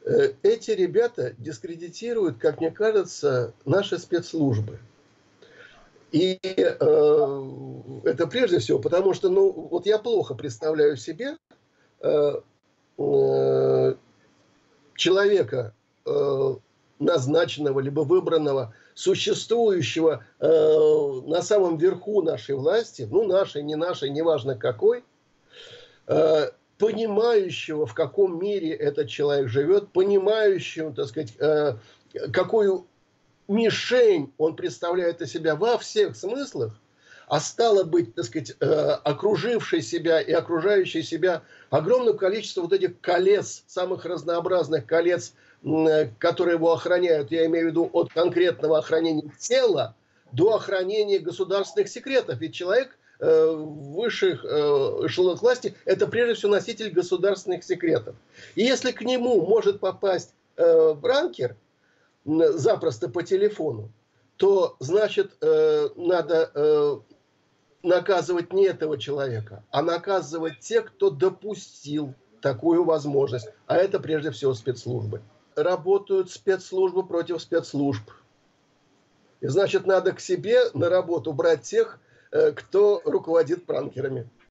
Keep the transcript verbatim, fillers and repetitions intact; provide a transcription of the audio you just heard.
Э, эти ребята дискредитируют, как мне кажется, наши спецслужбы. И, э, это прежде всего, потому что, ну, вот я плохо представляю себе, э, э, человека, э, назначенного либо выбранного, существующего, э, на самом верху нашей власти, ну, нашей, не нашей, неважно какой, э, понимающего, в каком мире этот человек живет, понимающего, так сказать, э, какую мишень он представляет из себя во всех смыслах, а стало быть, так сказать, э, окруживший себя и окружающий себя огромным количеством вот этих колец, самых разнообразных колец, э, которые его охраняют, я имею в виду от конкретного охранения тела до охранения государственных секретов. Ведь человек э, в высших э, эшелонах власти – это прежде всего носитель государственных секретов. И если к нему может попасть э, бранкер, запросто по телефону, то, значит, э, надо э, наказывать не этого человека, а наказывать тех, кто допустил такую возможность. А это прежде всего спецслужбы. Работают спецслужбы против спецслужб. И, значит, надо к себе на работу брать тех, э, кто руководит пранкерами.